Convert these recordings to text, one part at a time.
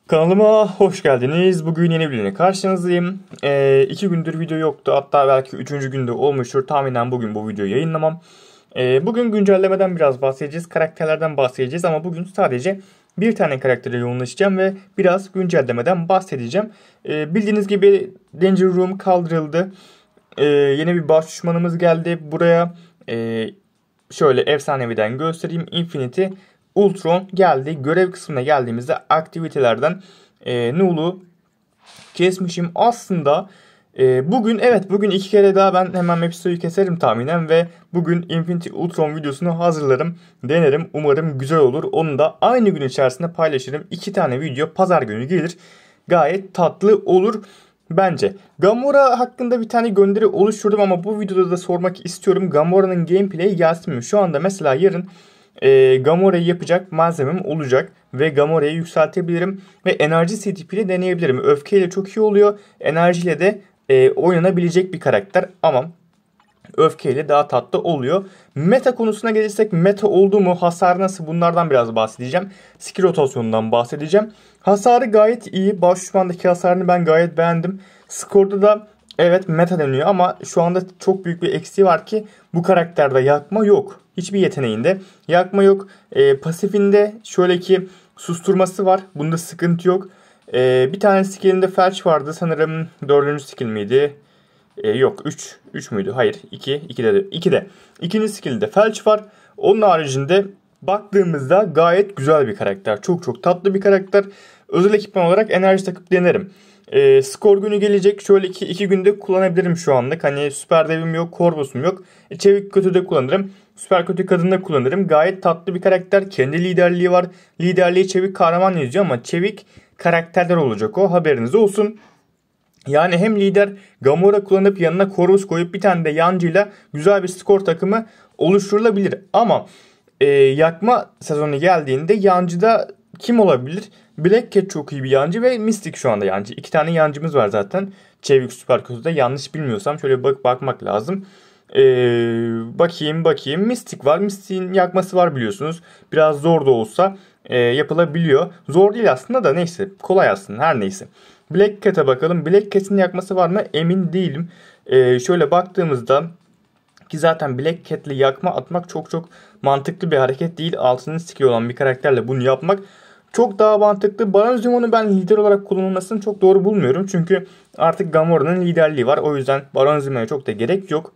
Kanalıma hoş geldiniz. Bugün yeni bir videoyla karşınızdayım. 2 gündür video yoktu. Hatta belki 3. günde olmuştur. Tahminen bugün bu videoyu yayınlamam. Bugün güncellemeden biraz bahsedeceğiz. Karakterlerden bahsedeceğiz ama bugün sadece bir tane karaktere yoğunlaşacağım ve biraz güncellemeden bahsedeceğim. Bildiğiniz gibi Danger Room kaldırıldı. Yeni bir baş düşmanımız geldi. Buraya şöyle efsaneviden göstereyim. Infinity Ultron geldi. Görev kısmına geldiğimizde aktivitelerden Null'u kesmişim. Aslında bugün 2 kere daha ben hemen Mephisto'yu keserim tahminen ve bugün Infinity Ultron videosunu hazırlarım. Denerim. Umarım güzel olur. Onu da aynı gün içerisinde paylaşırım. 2 tane video pazar günü gelir. Gayet tatlı olur bence. Gamora hakkında bir tane gönderi oluşturdum ama bu videoda da sormak istiyorum. Gamora'nın gameplay'i gelsin mi? Şu anda mesela yarın Gamora'yı yapacak malzemem olacak ve Gamora'yı yükseltebilirim ve enerji CTP ile deneyebilirim. Öfkeyle çok iyi oluyor. Enerjiyle de oynanabilecek bir karakter ama öfkeyle daha tatlı oluyor. Meta konusuna gelirsek meta oldu mu? Hasar nasıl? Bunlardan biraz bahsedeceğim. Skill rotasyonundan bahsedeceğim. Hasarı gayet iyi. Baş düşmandaki hasarını ben gayet beğendim. Skorda da evet meta deniyor ama şu anda çok büyük bir eksiği var ki bu karakterde yakma yok. Hiçbir yeteneğinde yakma yok. Pasifinde şöyle ki susturması var. Bunda sıkıntı yok. Bir tane skillinde felç vardı. Sanırım 4. skill miydi? Yok 3. 3 müydü? Hayır 2. 2'de. İkinci skill'de felç var. Onun haricinde baktığımızda gayet güzel bir karakter. Çok tatlı bir karakter. Özel ekipman olarak enerji takıp denerim. Skor günü gelecek. Şöyle 2 günde kullanabilirim şu anlık. Hani süper devim yok, korbosum yok. Çevik kötüde kullanırım. Süper kötü kadında kullanırım. Gayet tatlı bir karakter. Kendi liderliği var. Liderliği çevik kahraman yazıyor ama çevik karakterler olacak o. Haberiniz olsun. Yani hem lider Gamora kullanıp yanına Corvus koyup bir tane de yancıyla güzel bir skor takımı oluşturulabilir. Ama yakma sezonu geldiğinde yancıda kim olabilir? Black Cat çok iyi bir yancı ve Mystic şu anda yancı. 2 tane yancımız var zaten. Çevik Süper Kötü'de yanlış bilmiyorsam şöyle bakmak lazım. Bakayım. Mystic var. Mystic'in yakması var biliyorsunuz. Biraz zor da olsa yapılabiliyor. Zor değil aslında da neyse. Kolay aslında her neyse. Black Cat'a bakalım. Black Cat'in yakması var mı? Emin değilim. Şöyle baktığımızda ki zaten Black Cat'le yakma atmak çok mantıklı bir hareket değil. Altının skill olan bir karakterle bunu yapmak çok daha mantıklı. Baron Zemon'u ben lider olarak kullanılmasını çok doğru bulmuyorum. Çünkü artık Gamora'nın liderliği var. O yüzden Baron Zemon'a çok da gerek yok.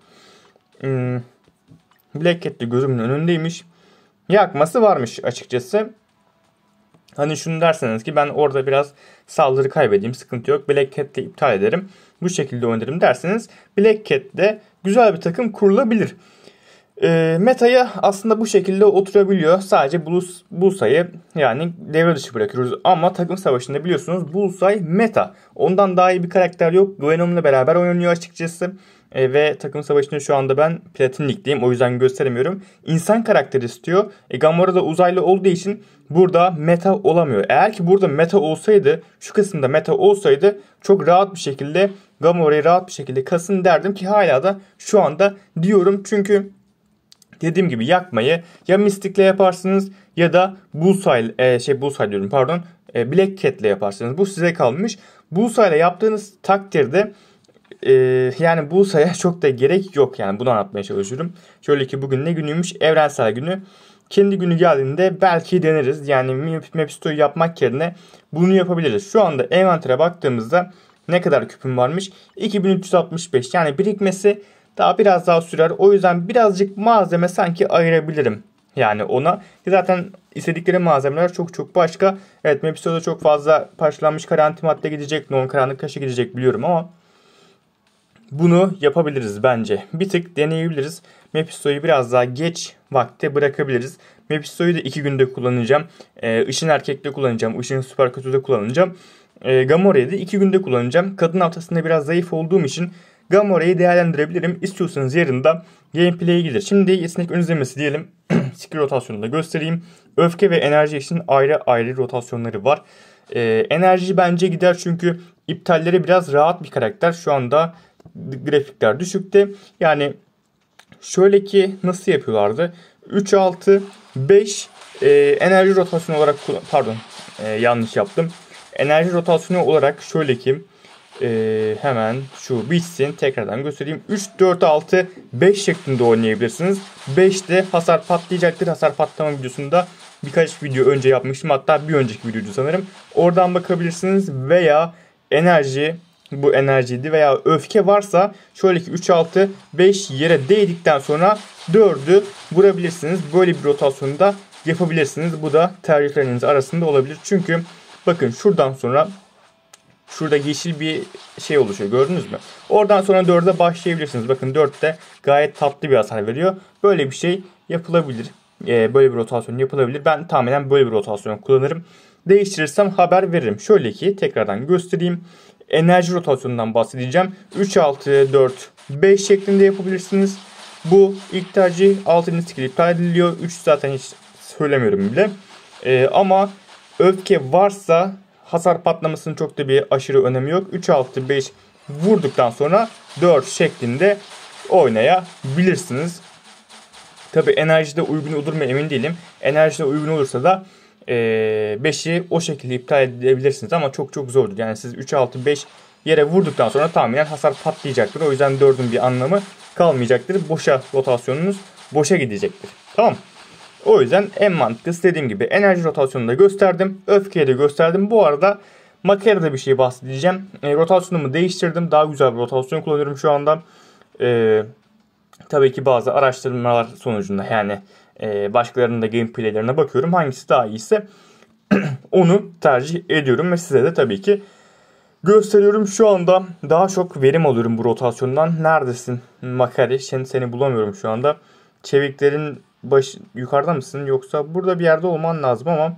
Black Cat de gözümün önündeymiş. Yakması varmış açıkçası. Hani şunu derseniz ki ben orada biraz saldırı kaybedeyim, sıkıntı yok. Black Cat'le iptal ederim. Bu şekilde oynarım derseniz Black Cat'le güzel bir takım kurulabilir. Meta'ya aslında bu şekilde oturabiliyor. Sadece Bullseye'yi yani devre dışı bırakıyoruz. Ama takım savaşında biliyorsunuz Bullseye meta. Ondan daha iyi bir karakter yok. Venom'la beraber oynanıyor açıkçası. Ve takım savaşında şu anda ben Platin Lig'deyim. O yüzden gösteremiyorum. İnsan karakteri istiyor. Gamora da uzaylı olduğu için burada meta olamıyor. Eğer ki burada meta olsaydı, şu kısımda meta olsaydı çok rahat bir şekilde Gamora'yı rahat bir şekilde kasın derdim ki hala da şu anda diyorum. Çünkü dediğim gibi yakmayı ya Mystic'le yaparsınız ya da Bullseye diyorum pardon. Black Cat'le yaparsınız. Bu size kalmış. Bullseye'le yaptığınız takdirde yani Bullseye'ye çok da gerek yok. Yani bunu anlatmaya çalışıyorum. Şöyle ki bugün ne günüymüş? Evrensel günü. Kendi günü geldiğinde belki deneriz. Yani Mephisto'yu yapmak yerine bunu yapabiliriz. Şu anda envantere baktığımızda ne kadar küpüm varmış? 2365. Yani birikmesi daha biraz daha sürer. O yüzden birazcık malzeme sanki ayırabilirim. Yani ona. Zaten istedikleri malzemeler çok başka. Evet Mephisto'da çok fazla parçalanmış karantin madde gidecek. Non karanlık kaşı gidecek biliyorum ama bunu yapabiliriz bence. Bir tık deneyebiliriz. Mephisto'yu biraz daha geç vakte bırakabiliriz. Mephisto'yu da 2 günde kullanacağım. Işın erkekte kullanacağım. Işın süper kötüde kullanacağım. Gamora'yı da 2 günde kullanacağım. Kadın haftasında biraz zayıf olduğum için Gamora'yı değerlendirebilirim. İstiyorsanız yarın da gameplay'e gelir. Şimdi yetenek ön izlemesi diyelim. Skill rotasyonunu da göstereyim. Öfke ve enerji için ayrı rotasyonları var. Enerji bence gider çünkü iptalleri biraz rahat bir karakter. Şu anda grafikler düşükte. Yani şöyle ki nasıl yapıyorlardı? 3-6-5 enerji rotasyonu olarak yanlış yaptım. Enerji rotasyonu olarak şöyle ki hemen şu bitsin tekrardan göstereyim. 3, 4, 6, 5 şeklinde oynayabilirsiniz. 5'te hasar patlayacaktır. Hasar patlama videosunda birkaç video önce yapmıştım. Hatta bir önceki videoydu sanırım. Oradan bakabilirsiniz. Veya enerji, bu enerjiydi, veya öfke varsa şöyle ki 3, 6, 5 yere değdikten sonra 4'ü vurabilirsiniz. Böyle bir rotasyonu da yapabilirsiniz. Bu da tercihleriniz arasında olabilir. Çünkü bakın şuradan sonra şurada yeşil bir şey oluşuyor, gördünüz mü? Oradan sonra 4'e başlayabilirsiniz. Bakın 4'te gayet tatlı bir hasar veriyor. Böyle bir şey yapılabilir. Böyle bir rotasyon yapılabilir. Ben tahminen böyle bir rotasyon kullanırım. Değiştirirsem haber veririm. Şöyle ki tekrardan göstereyim. Enerji rotasyonundan bahsedeceğim. 3, 6, 4, 5 şeklinde yapabilirsiniz. Bu ilk tercih. 6. skill iptal ediliyor. 3 zaten hiç söylemiyorum bile. Ama öfke varsa hasar patlamasının çok da bir aşırı önemi yok. 3, 6, 5 vurduktan sonra 4 şeklinde oynayabilirsiniz. Tabi enerjide uygun olur mu emin değilim. Enerjide uygun olursa da 5'i o şekilde iptal edebilirsiniz ama çok zordur. Yani siz 3, 6, 5 yere vurduktan sonra tahminen hasar patlayacaktır. O yüzden 4'ün bir anlamı kalmayacaktır. Boşa rotasyonunuz boşa gidecektir. Tamam. O yüzden en mantıklısı dediğim gibi enerji rotasyonunu da gösterdim. Öfkeyi de gösterdim. Bu arada makarada bir şey bahsedeceğim. Rotasyonumu değiştirdim. Daha güzel bir rotasyon kullanıyorum şu anda. Tabii ki bazı araştırmalar sonucunda yani başkalarının da gameplaylerine bakıyorum. Hangisi daha iyiyse onu tercih ediyorum ve size de tabii ki gösteriyorum. Şu anda daha çok verim alıyorum bu rotasyondan. Neredesin Makari? Seni bulamıyorum şu anda. Çeviklerin yukarıda mısın, yoksa burada bir yerde olman lazım ama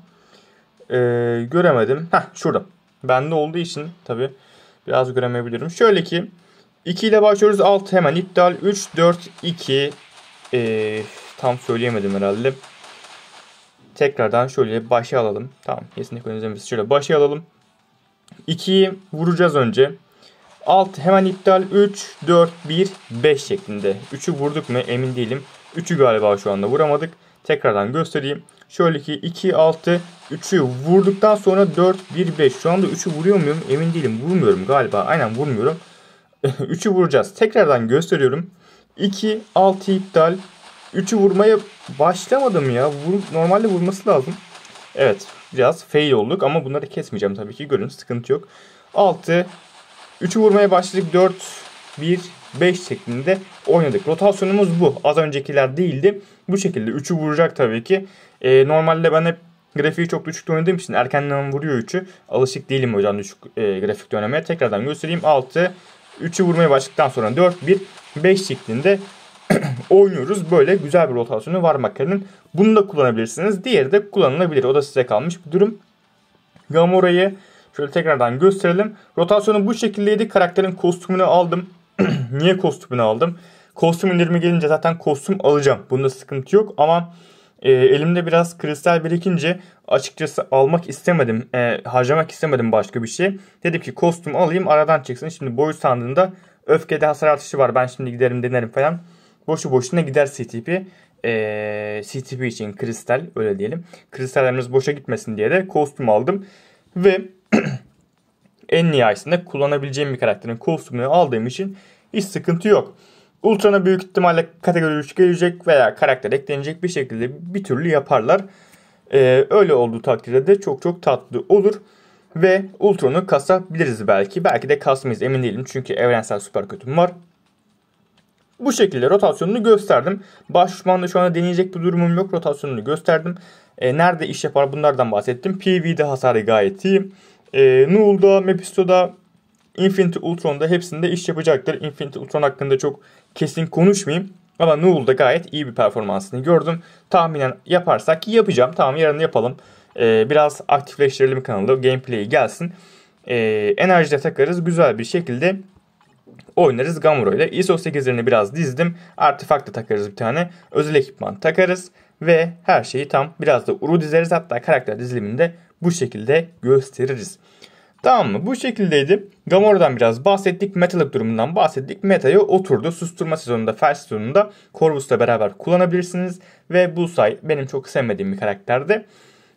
göremedim. Şurada. Bende olduğu için tabii biraz göremeyebilirim. Şöyle ki 2 ile başlıyoruz. 6 hemen iptal. 3, 4, 2 tam söyleyemedim herhalde. Tekrardan şöyle başa alalım. Tamam. Kesinlikle önümüzde şöyle başa alalım. 2'yi vuracağız önce. 6 hemen iptal. 3, 4, 1, 5 şeklinde. 3'ü vurduk mu emin değilim. 3'ü galiba şu anda vuramadık. Tekrardan göstereyim. Şöyle ki 2, 6, 3'ü vurduktan sonra 4, 1, 5. Şu anda 3'ü vuruyor muyum emin değilim. Vurmuyorum galiba. Aynen vurmuyorum. 3'ü vuracağız. Tekrardan gösteriyorum. 2, 6 iptal. 3'ü vurmaya başlamadım ya. Normalde vurması lazım. Evet. Biraz fail olduk ama bunları kesmeyeceğim tabii ki. Görün, sıkıntı yok. 6. 3'ü vurmaya başladık. 4, 1, 5 şeklinde oynadık. Rotasyonumuz bu. Az öncekiler değildi. Bu şekilde 3'ü vuracak tabii ki. Normalde ben hep grafiği çok düşük oynadığım için erkenden vuruyor 3'ü. Alışık değilim hocam düşük grafikte oynamaya. Tekrardan göstereyim. 6. 3'ü vurmaya başladıktan sonra 4, 1, 5 şeklinde oynuyoruz. Böyle güzel bir rotasyonu var Makara'nın. Bunu da kullanabilirsiniz. Diğeri de kullanılabilir. O da size kalmış bir durum. Gamora'yı şöyle tekrardan gösterelim. Rotasyonu bu şekildeydi. Karakterin kostümünü aldım. Niye kostümünü aldım? Kostüm indirimi gelince zaten kostüm alacağım. Bunda sıkıntı yok ama elimde biraz kristal birikince açıkçası almak istemedim. Harcamak istemedim başka bir şey. Dedim ki kostüm alayım, aradan çıksın. Şimdi boyut sandığında öfkede hasar artışı var. Ben şimdi giderim denerim falan. Boşu boşuna gider CTP. CTP için kristal, öyle diyelim. Kristallerimiz boşa gitmesin diye de kostüm aldım. Ve en nihayetinde kullanabileceğim bir karakterin kostümünü aldığım için hiç sıkıntı yok. Ultron'a büyük ihtimalle kategori 3 gelecek veya karakter eklenecek bir şekilde bir türlü yaparlar. Öyle olduğu takdirde de çok tatlı olur. Ve Ultron'u kasabiliriz belki. Belki de kasmayız, emin değilim. Çünkü evrensel süper kötüm var. Bu şekilde rotasyonunu gösterdim. Baş düşmanda şu anda deneyecek bir durumum yok. Rotasyonunu gösterdim. Nerede iş yapar bunlardan bahsettim. PvE'de hasarı gayet iyi. Null'da, Mephisto'da, Infinity Ultron'da hepsinde iş yapacaktır. Infinity Ultron hakkında çok kesin konuşmayayım. Ama Null'da gayet iyi bir performansını gördüm. Tahminen yaparsak yapacağım. Tamam, yarın yapalım. Biraz aktifleştirelim kanalı. Gameplay'i gelsin. Enerjide takarız. Güzel bir şekilde oynarız Gamora ile. ISO 8'lerini biraz dizdim. Artifakt da takarız bir tane. Özel ekipman takarız. Ve her şeyi tam. Biraz da uru dizeriz. Hatta karakter dizilimini de bu şekilde gösteririz. Tamam mı? Bu şekildeydi. Gamora'dan biraz bahsettik. Metalık durumundan bahsettik. Meta'ya oturdu. Susturma sezonunda, fel sezonunda Corvus'la beraber kullanabilirsiniz. Ve Bullseye benim çok sevmediğim bir karakterdi.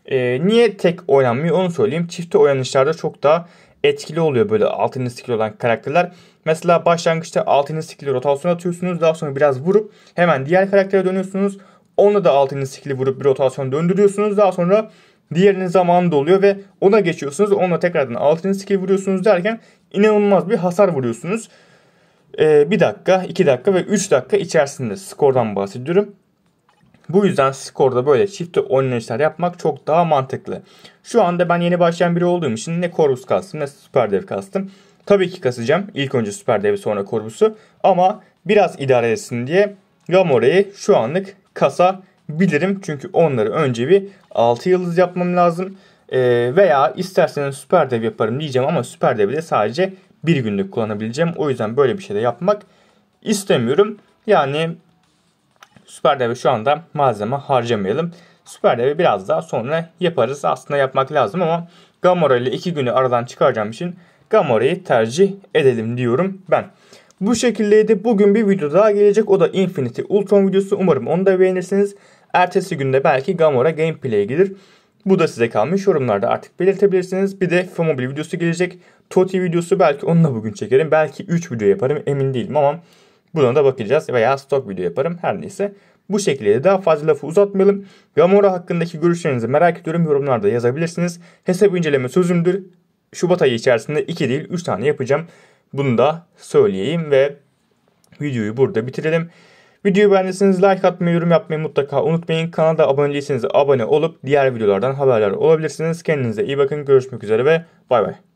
Niye tek oynanmıyor onu söyleyeyim. Çifte oynanışlarda çok daha etkili oluyor böyle altın skill olan karakterler. Mesela başlangıçta altın skill'i rotasyon atıyorsunuz. Daha sonra biraz vurup hemen diğer karaktere dönüyorsunuz. Onunla da altın skill'i vurup bir rotasyon döndürüyorsunuz. Daha sonra diğerinin zamanı doluyor ve ona geçiyorsunuz. Onunla tekrardan altın skill vuruyorsunuz derken inanılmaz bir hasar vuruyorsunuz. 1 dakika, 2 dakika ve 3 dakika içerisinde skordan bahsediyorum. Bu yüzden skorda böyle çift oynanışlar yapmak çok daha mantıklı. Şu anda ben yeni başlayan biri olduğum için ne Corvus kastım ne Süper Dev kastım. Tabii ki kasacağım. İlk önce Süper Dev'i sonra Corvus'u. Ama biraz idare etsin diye Gamora'yı şu anlık kasabilirim. Çünkü onları önce bir 6 yıldız yapmam lazım. Veya isterseniz Süper Dev yaparım diyeceğim ama Süper Dev'i de sadece bir günlük kullanabileceğim. O yüzden böyle bir şey de yapmak istemiyorum. Yani Süper Dev'e şu anda malzeme harcamayalım. Süper Dev'i biraz daha sonra yaparız. Aslında yapmak lazım ama Gamora ile 2 günü aradan çıkaracağım için Gamora'yı tercih edelim diyorum ben. Bu şekildeydi. Bugün bir video daha gelecek. O da Infinity Ultron videosu. Umarım onu da beğenirsiniz. Ertesi günde belki Gamora gameplay gelir. Bu da size kalmış. Yorumlarda artık belirtebilirsiniz. Bir de FIFA Mobile videosu gelecek. Toti videosu belki onunla bugün çekerim. Belki 3 video yaparım. Emin değilim ama buna da bakacağız. Veya stok video yaparım. Her neyse. Bu şekilde daha fazla lafı uzatmayalım. Gamora hakkındaki görüşlerinizi merak ediyorum. Yorumlarda yazabilirsiniz. Hesap inceleme sözümdür. Şubat ayı içerisinde 2 değil 3 tane yapacağım. Bunu da söyleyeyim ve videoyu burada bitirelim. Videoyu beğendiyseniz like atmayı, yorum yapmayı mutlaka unutmayın. Kanala abone değilseniz abone olup diğer videolardan haberdar olabilirsiniz. Kendinize iyi bakın. Görüşmek üzere ve bay bay.